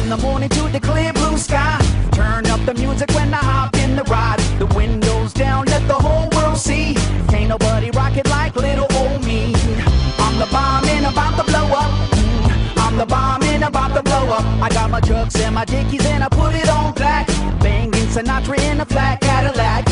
From the morning to the clear blue sky. Turn up the music when I hop in the ride. The windows down, let the whole world see. Can't nobody rock it like little old me. I'm the bomb and about to blow up. I'm the bomb and about to blow up. I got my trucks and my dickies and I put it on black. Banging Sinatra in a flat Cadillac.